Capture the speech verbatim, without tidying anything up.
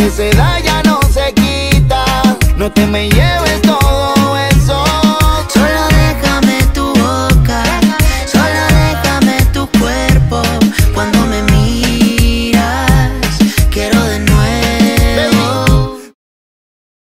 que se da ya no se quita. No te me lleves